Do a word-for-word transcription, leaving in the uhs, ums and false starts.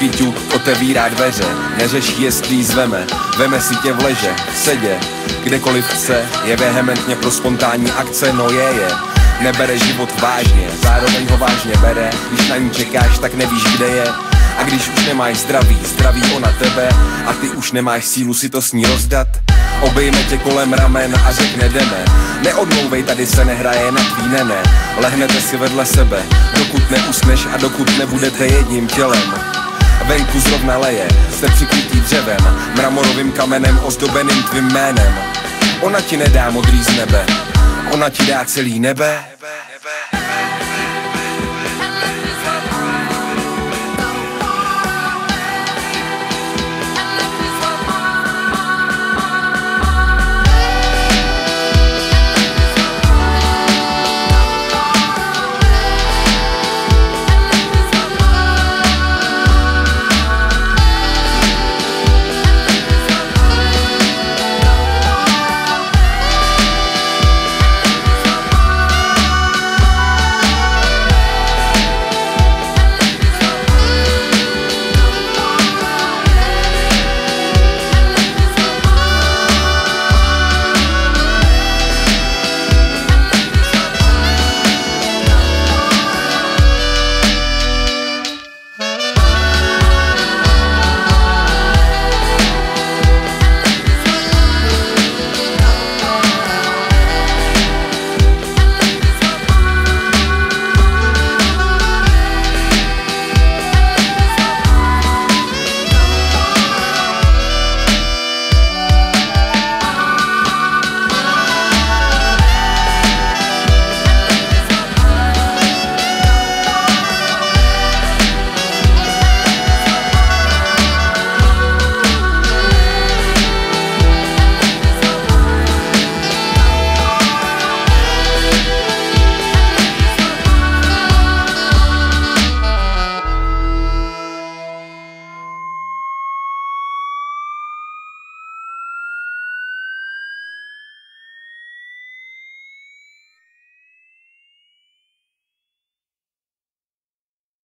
Vysoký ťuk otevírá dveře, neřeší, jestli jí zveme. Veme si tě v leže, v sedě, kdekoliv chce. Je vehementně pro spontánní akce, no je je. Nebere život vážně, zároveň ho vážně bere. Když na ní čekáš, tak nevíš, kde je. A když už nemáš zdraví, zdraví ona tebe. A ty už nemáš sílu si to s ní rozdat. Obejme tě kolem ramen a řekne jdeme. Neodmlouvej, tady se nehraje na tvý nene. Lehnete si vedle sebe, dokud neusneš a dokud nebudete jedním tělem. Venku zrovna leje, jste přikrytý dřevem, mramorovým kamenem ozdobeným tvým jménem. Ona ti nedá modrý z nebe, ona ti dá celý nebe.